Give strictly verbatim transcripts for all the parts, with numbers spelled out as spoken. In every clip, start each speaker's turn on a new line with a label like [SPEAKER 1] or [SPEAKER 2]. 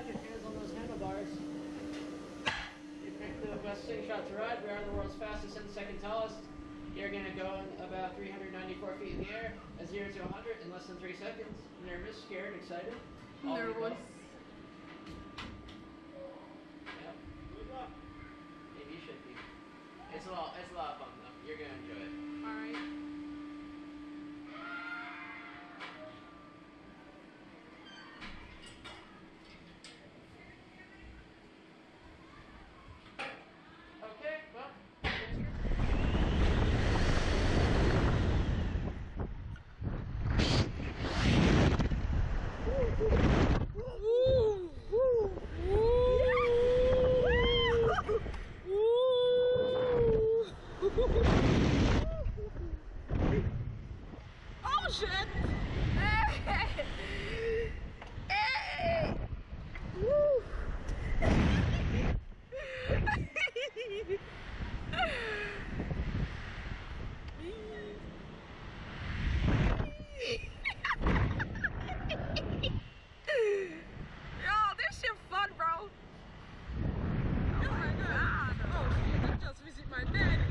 [SPEAKER 1] ride, your hands on those handlebars. You pick the best slingshot to ride. We are the world's fastest and second tallest. You're going to go in about three hundred ninety-four feet in the air, at zero to one hundred in less than three seconds. Nervous, scared, excited? All
[SPEAKER 2] Nervous.
[SPEAKER 1] Yep. Maybe you should be. It's a lot. It's a lot of fun though. You're gonna enjoy it.
[SPEAKER 2] All right.
[SPEAKER 1] Okay. Well.
[SPEAKER 2] Oh shit! Hey! Hey! Woo! Yo, this shit fun, bro. Oh my god. Oh shit, I just visit my daddy.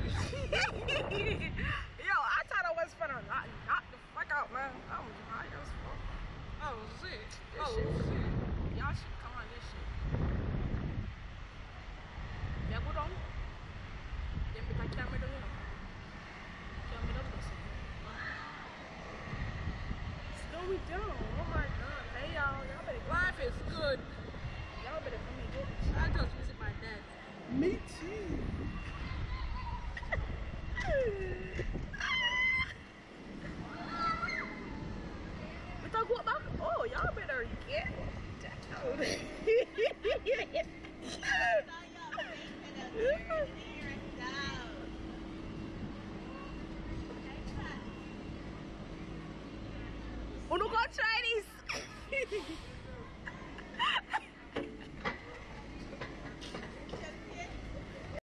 [SPEAKER 2] Yo, I thought I was finna knock, knock the fuck out, man. I was high as fuck. Oh shit. This oh shit. shit. Y'all should come on this shit. Yeah, go down. Then we can camera down here. Camera down this. Slow it down. Oh my god. Hey y'all, y'all better. Life is good. Y'all better come and get this. I just visit my dad. Me too. We talk what back? Oh, y'all better get down. Wanna go try